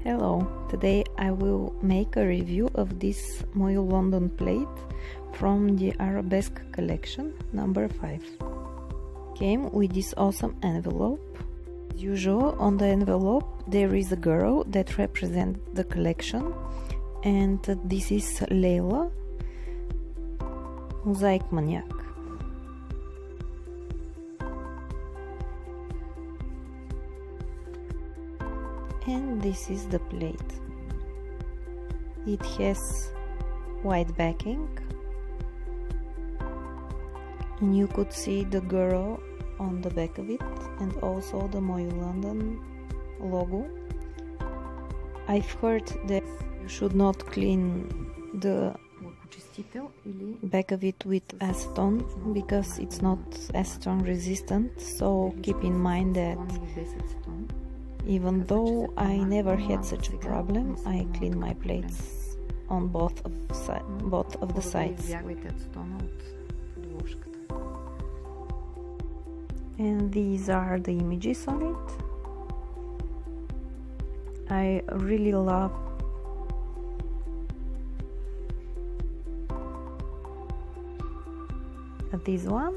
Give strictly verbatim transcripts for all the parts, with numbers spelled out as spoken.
Hello, today I will make a review of this Moyle London plate from the Arabesque collection number five. Came with this awesome envelope. As usual, on the envelope there is a girl that represents the collection, and this is Leila, Mosaic Maniac. And this is the plate. It has white backing, and you could see the girl on the back of it, and also the Moyle London logo. I've heard that you should not clean the back of it with acetone because it's not acetone resistant, so keep in mind that even though I never had such a problem, I clean my plates on both of, si both of the sides. And these are the images on it. I really love this one,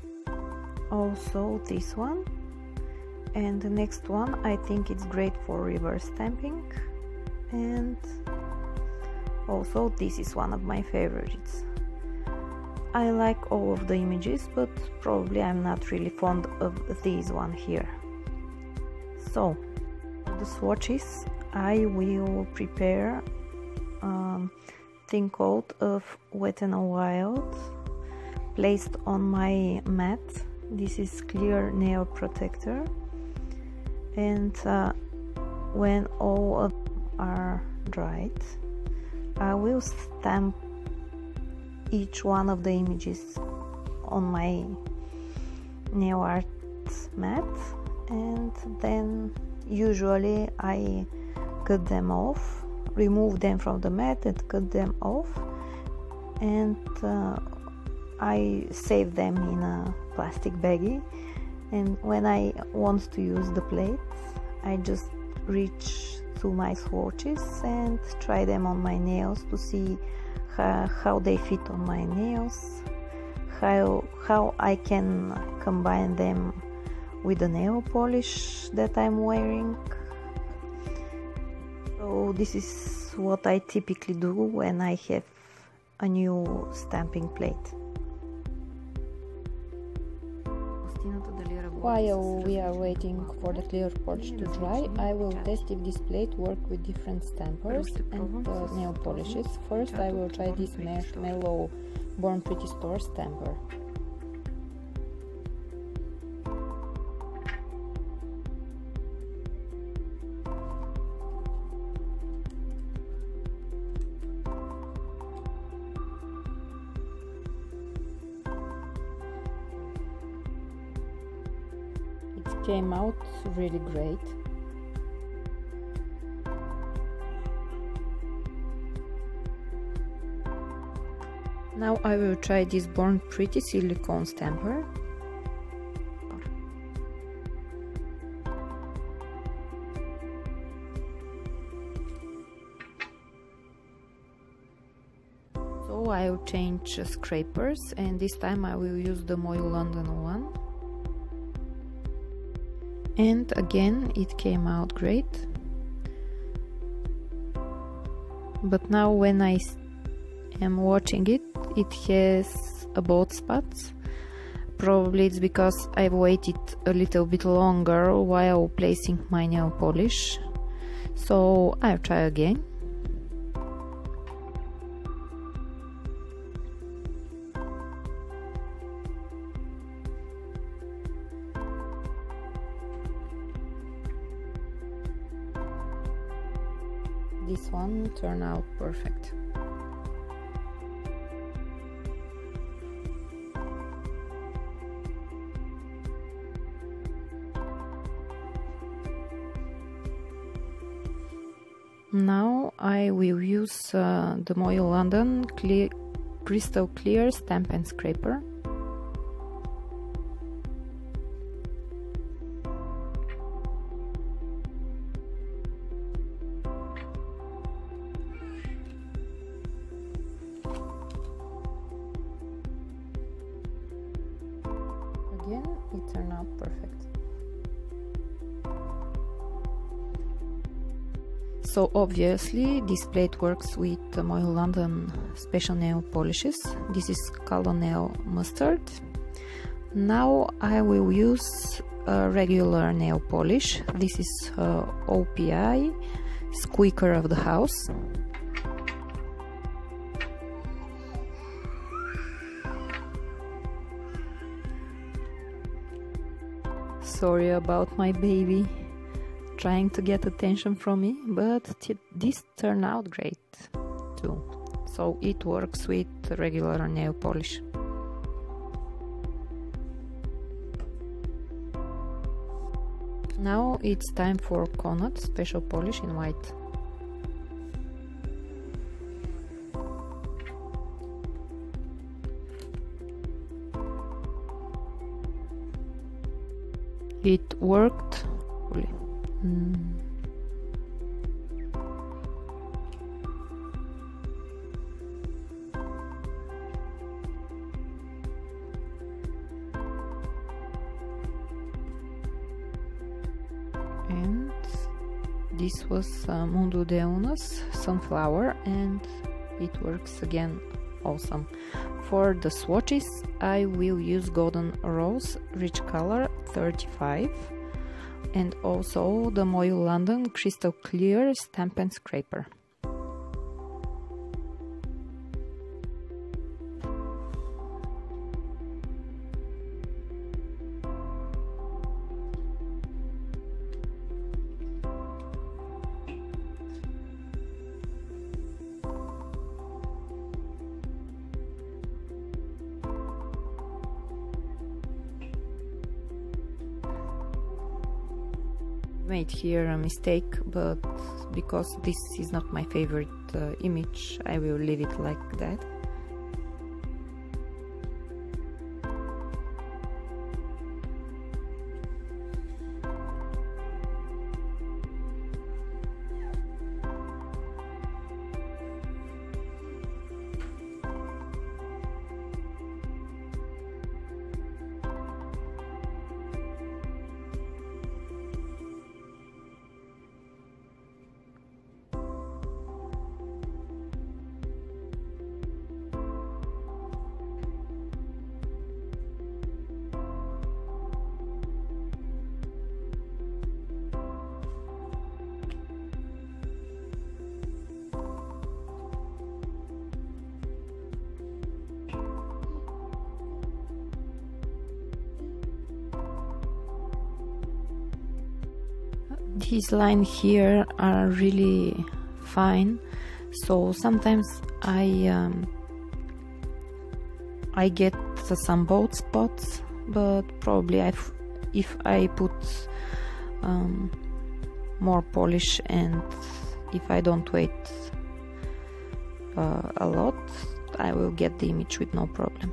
also this one. And the next one, I think it's great for reverse stamping, and also this is one of my favorites. I like all of the images, but probably I'm not really fond of this one here. So for the swatches, I will prepare um, thin coat of Wet n Wild placed on my mat. This is clear nail protector. And uh, when all of them are dried, I will stamp each one of the images on my nail art mat, and then usually I cut them off, remove them from the mat and cut them off, and uh, I save them in a plastic baggie. And when I want to use the plates, I just reach to my swatches and try them on my nails to see how, how they fit on my nails, how, how I can combine them with the nail polish that I'm wearing. So this is what I typically do when I have a new stamping plate. While we are waiting for the clear polish to dry, I will test if this plate works with different stampers and uh, nail polishes. First I will try this Marshmallow Born Pretty Store stamper. Came out really great. Now I will try this Born Pretty silicone stamper. So I will change scrapers, and this time I will use the Moyle London one. And again, it came out great. But now when I am watching it, it has a both spots. Probably it's because I've waited a little bit longer while placing my nail polish. So I'll try again. This one turned out perfect. Now I will use uh, the Moyle London clear, Crystal Clear Stamp and Scraper. again it turned out perfect. So obviously this plate works with Moyle London special nail polishes. This is Color Nail Mustard. Now I will use a regular nail polish. This is uh, O P I Squeaker of the House. Sorry about my baby trying to get attention from me, but this turned out great too. So it works with regular nail polish. Now it's time for Conad special polish in white. It worked really. Mm. And this was uh, Mundo de Unas Sunflower, and it works again awesome. For the swatches I will use Golden Rose Rich Color thirty-five and also the Moyle London Crystal Clear Stamp and Scraper. Made here a mistake, but because this is not my favorite uh, image, I will leave it like that. These lines here are really fine, so sometimes I um, I get some bold spots, but probably I've, if I put um, more polish and if I don't wait uh, a lot, I will get the image with no problem.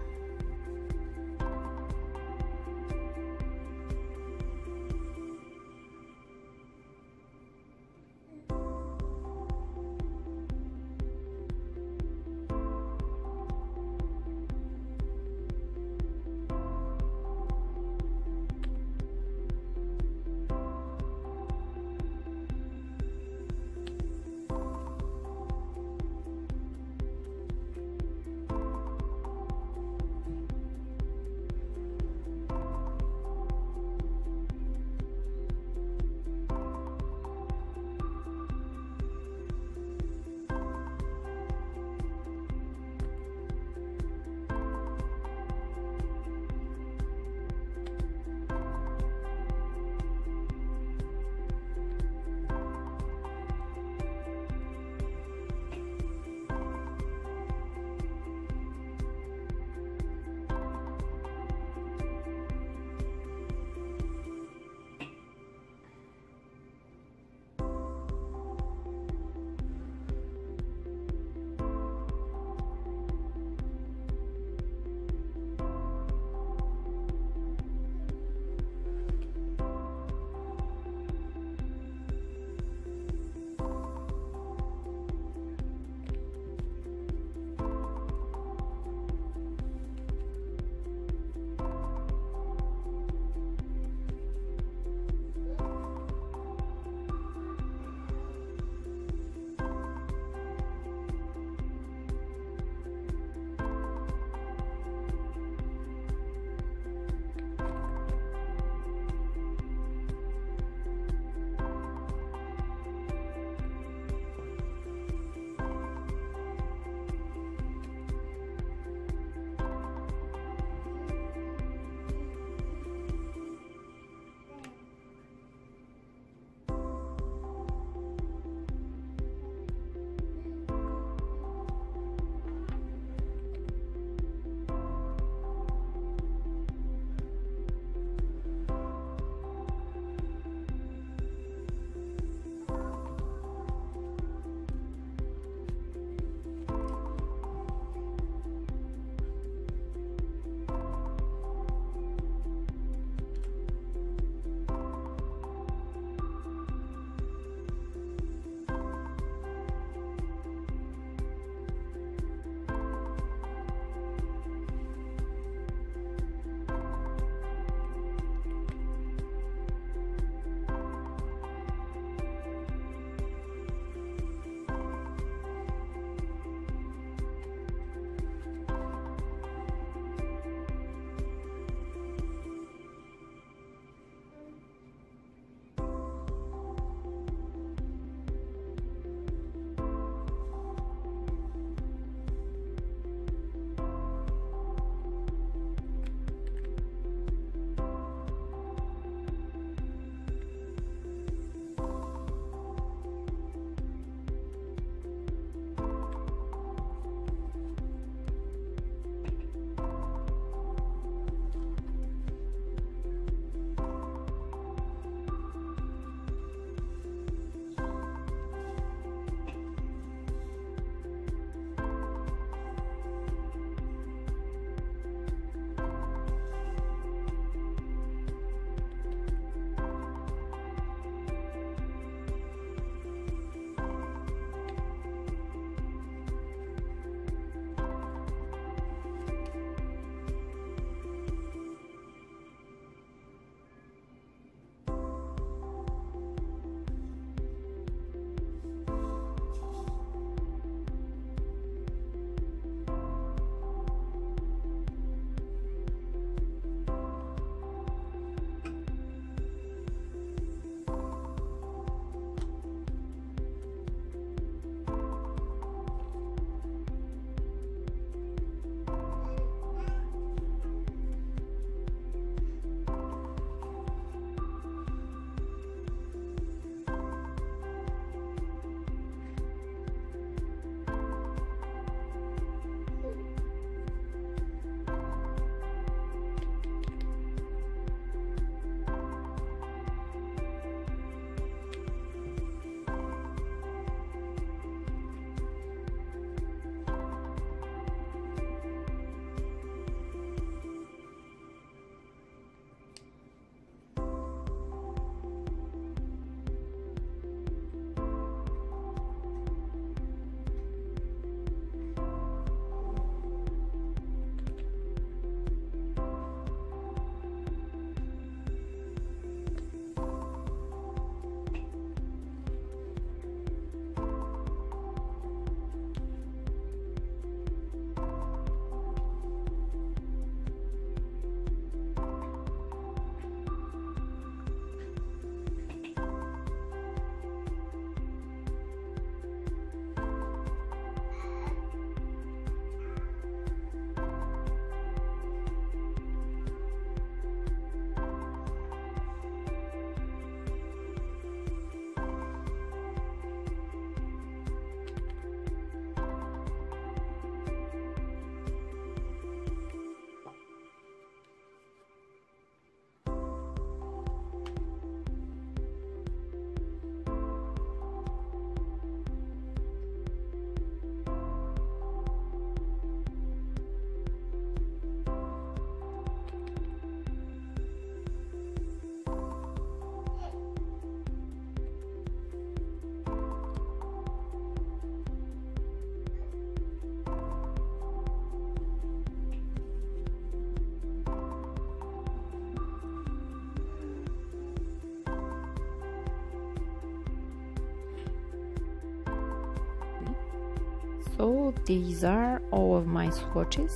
So these are all of my swatches.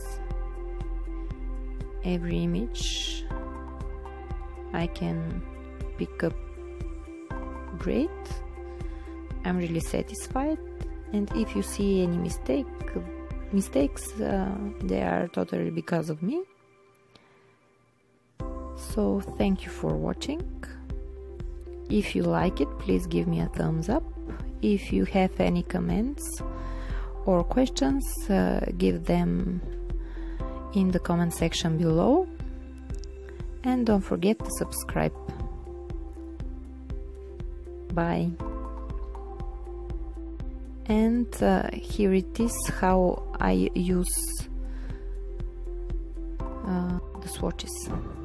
Every image I can pick up great. I'm really satisfied, and if you see any mistake mistakes uh, they are totally because of me. So thank you for watching. If you like it, please give me a thumbs up. If you have any comments or questions, uh, give them in the comment section below, and don't forget to subscribe. Bye. And uh, here it is how I use uh, the swatches.